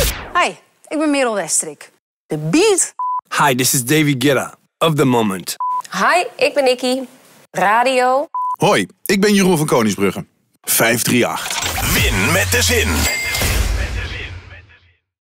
Hi, ik ben Merel Westrik. De beat. Hi, this is Guetta of The Moment. Hi, ik ben Nikkie. Radio. Hoi, ik ben Jeroen van Koningsbrugge. 538. Win met de zin.